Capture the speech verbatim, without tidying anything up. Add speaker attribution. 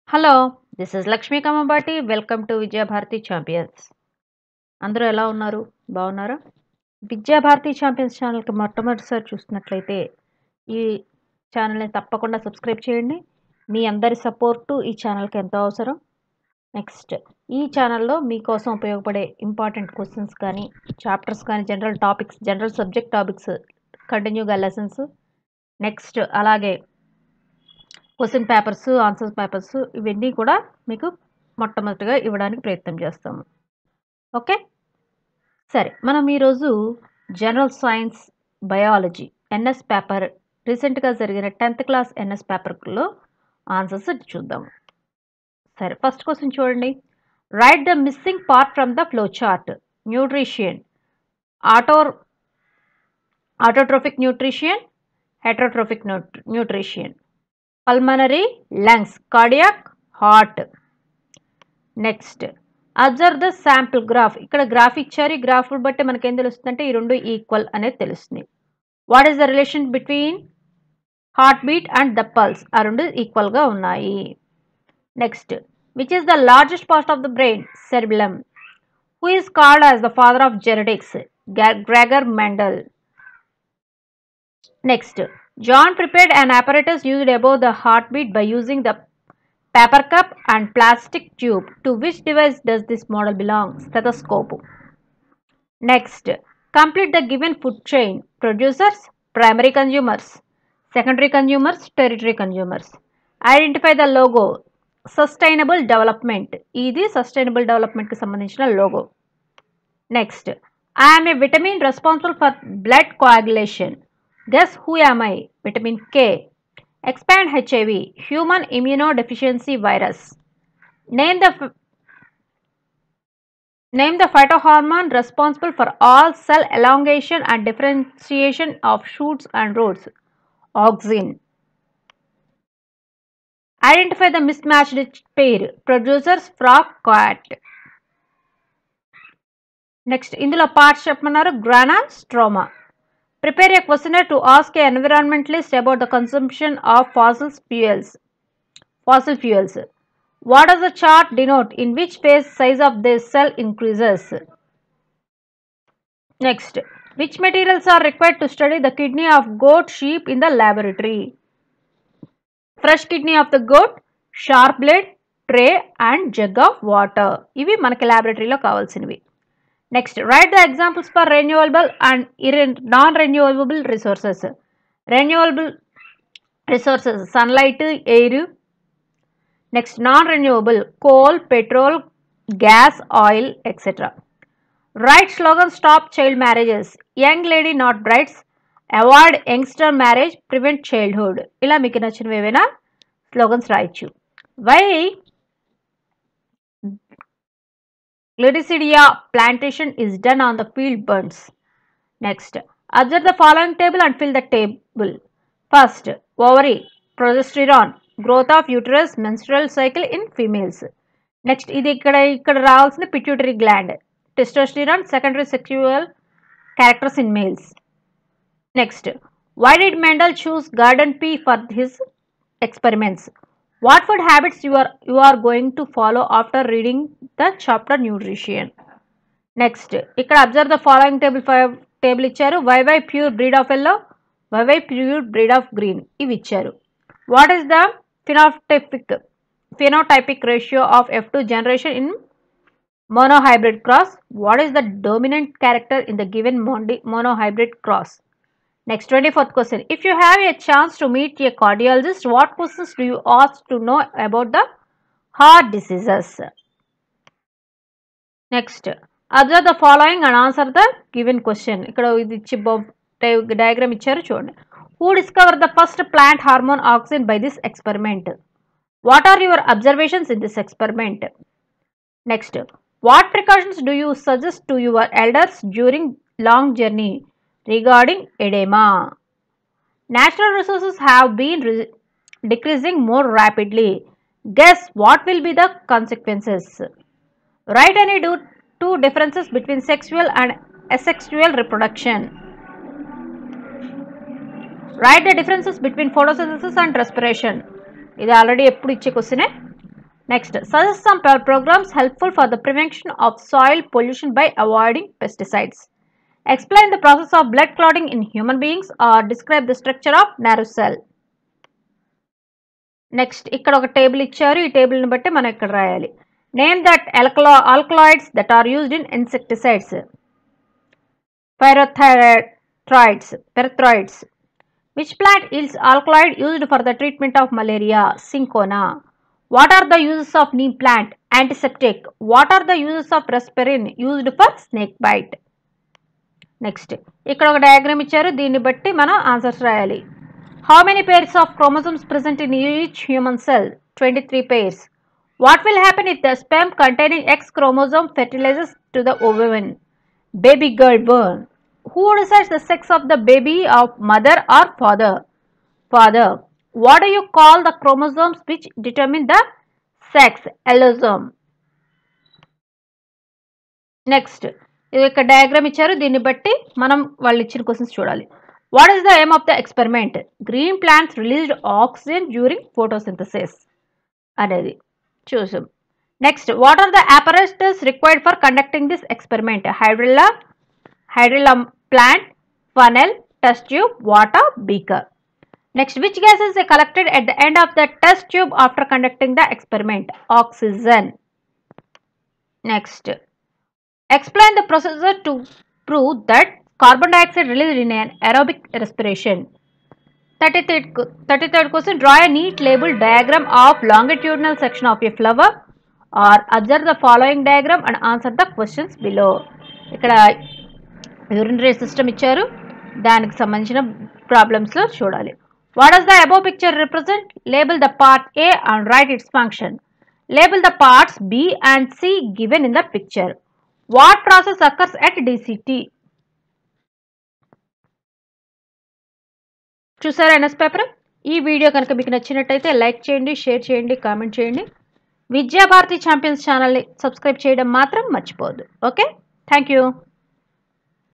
Speaker 1: Hello, this is Lakshmi Kamabati. Welcome to Vidya Bharati Champions. అందరూ ఎలా ఉన్నారు? బాగున్నారా? విద్యా భారతి ఛాంపియన్స్ ఛానల్కి మొట్టమొదటిసారి చూస్తున్నట్లయితే ఈ ఛానల్ని తప్పకుండా సబ్స్క్రైబ్ చేయండి. మీ అందరి సపోర్టు ఈ ఛానల్కి ఎంతో అవసరం. నెక్స్ట్ ఈ ఛానల్లో మీకోసం ఉపయోగపడే ఇంపార్టెంట్ క్వశ్చన్స్ కానీ చాప్టర్స్ కానీ general topics general subject topics కంటిన్యూగా లెసన్స్ నెక్స్ట్ అలాగే క్వశ్చన్ పేపర్స్ ఆన్సర్ పేపర్స్ ఇవన్నీ కూడా మీకు మొట్టమొదటిగా ఇవ్వడానికి ప్రయత్నం చేస్తాము. ఓకే, సరే, మనం ఈరోజు general science biology NS paper రీసెంట్గా జరిగిన టెన్త్ క్లాస్ ఎన్ఎస్ పేపర్లో ఆన్సర్స్ చూద్దాము. సరే, ఫస్ట్ క్వశ్చన్ చూడండి. Write the missing part from the flow chart. Nutrition, auto autotrophic nutrition, heterotrophic nutrition. Pulmonary, lungs, cardiac, heart. Next observe the sample graph. ఇక్కడ graph ఇచ్చారు. ఈ graph బట్టి మనకేం తెలుస్తుంది అంటే ఈ రెండు ఈక్వల్ అనేది తెలుస్తుంది. What is the relation between heart beat and the pulse? ఆ రెండు ఈక్వల్గా ఉన్నాయి. Next which is the largest part of the brain? Cerebellum. Who is called as the father of genetics? Gregor Mendel. Next, John prepared an apparatus used above the heartbeat by using the paper cup and plastic tube. To which device does this model belong? Stethoscope. Next, complete the given food chain. Producers, primary consumers, secondary consumers, tertiary consumers. Identify the logo. Sustainable development. This sustainable development ki sambandhinchina logo. Next, I am a vitamin responsible for blood coagulation. Guess who am I? Vitamin K. Expand H I V. Human immunodeficiency virus. Name the name the phytohormone responsible for all cell elongation and differentiation of shoots and roots. Auxin. Identify the mismatched pair. Producers frog cat. Next, indulo parts cheppamaru. Grana, stroma. Prepare a questionnaire to ask an environmentalist about the consumption of fossil fuels. Fossil fuels. What does the chart denote? In which phase size of this cell increases? Next, which materials are required to study the kidney of goat, sheep in the laboratory? Fresh kidney of the goat, sharp blade, tray and jug of water. Ivi manaki laboratory lo kavalsinivi. Next, write the examples for renewable and non-renewable resources. Renewable resources, sunlight, air. Next, non-renewable, coal, petrol, gas, oil, et cetera. Write slogan, stop child marriages. Young lady not brides. Avoid youngster marriage, prevent childhood. Ila meeku nachinavena slogans rayichu. Why Gliricidia plantation is done on the field burns. Next, observe the following table and fill the table. First, ovary, progesterone, growth of uterus, menstrual cycle in females. Next, ఇది ఇక్కడ ఇక్కడ రావాల్సిన pituitary gland, testosterone, secondary sexual characters in males. Next, why did Mendel choose garden pea for his experiments? What food habits you are you are going to follow after reading the chapter nutrition? Next, ఇక్కడ observe the following table five table ఇచ్చారు. Y Y pure breed of yellow, Y Y pure breed of green ఇవి ఇచ్చారు. What is the phenotypic phenotypic ratio of F two generation in monohybrid cross? What is the dominant character in the given monohybrid cross? Next, twenty-fourth question. If you have a chance to meet a cardiologist, what questions do you ask to know about the heart diseases? Next, observe the following and answer the given question. Ikkada idi ichi diagram icharu chudandi. Who discovered the first plant hormone auxin by this experiment? What are your observations in this experiment? Next, what precautions do you suggest to your elders during long journey regarding edema? Natural resources have been decreasing more rapidly. Guess what will be the consequences? Write any two differences between sexual and asexual reproduction. Write the differences between photosynthesis and respiration. ఇది already ఎప్పుడు ఇచ్చే క్వశ్చనే. Next, suggest some programs helpful for the prevention of soil pollution by avoiding pesticides. Explain the process of blood clotting in human beings or describe the structure of nerve cell. Next ఇక్కడ ఒక table ఇచ్చారు. ఈ టేబుల్ని బట్టి మనం ఇక్కడ రాయాలి. Name that alkalo alkaloids that are used in insecticides. Pyrethroids. Pyrethroids. Which plant yields alkaloid used for the treatment of malaria? Cinchona. What are the uses of neem plant? Antiseptic. What are the uses of rasparin used for snake bite? Next ఇక్కడ ఒక diagram ఇచ్చారు. దీన్ని బట్టి మనం answers రాయాలి. How many pairs of chromosomes present in each human cell? twenty-three pairs. What will happen if the sperm containing X chromosome fertilizes to the ovum? Baby girl born. Who decides the sex of the baby of mother or father? Father. What do you call the chromosomes which determine the sex? Allosome. Next. ఇక్కడ diagram ఇచ్చారు. దీన్ని బట్టి మనం వాళ్ళు ఇచ్చిన questions చూడాలి. What is the aim of the experiment? Green plants released oxygen during photosynthesis. అనేది చూసాం. Next, what are the apparatus required for conducting this experiment? Hydrilla, hydrilla plant, funnel, test tube, water, beaker. Next, which gases are collected at the end of the test tube after conducting the experiment? Oxygen. Next, explain the procedure to prove that carbon dioxide released in an aerobic respiration. thirty-third question. Draw a neat labeled diagram of longitudinal section of a flower or observe the following diagram and answer the questions below. ఇక్కడ urinary system ఇచ్చారు. దానికి సంబంధించిన problems లో చూడాలి. What does the above picture represent? Label the part A and write its function. Label the parts B and C given in the picture. What process occurs at D C T? చూసారా NS paper? ఈ video కనుక మీకు నచ్చినట్టయితే like చేయండి, share చేయండి, comment చేయండి. Vidya Bharati champions ఛానల్ని subscribe చేయడం మాత్రం మర్చిపోవద్దు. Okay, thank you.